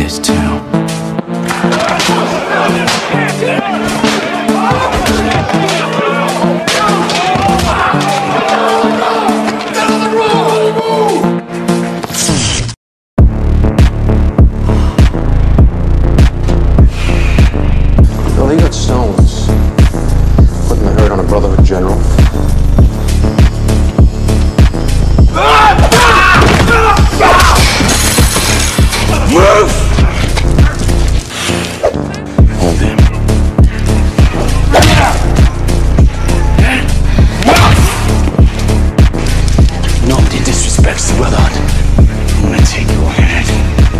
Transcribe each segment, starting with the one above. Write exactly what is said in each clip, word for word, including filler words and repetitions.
this town. Well, he got stones. Putting the hurt on a Brotherhood general. Move! Hold him. Nobody disrespects the Brotherhood. I'm gonna take your head.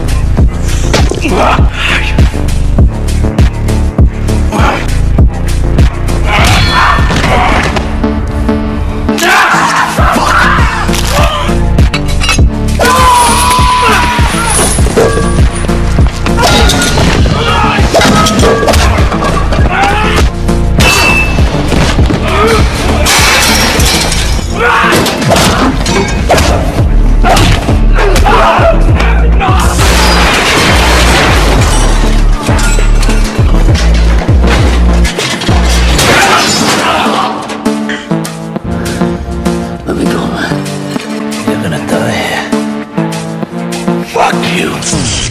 Let me go, man. You're gonna die here. Fuck you.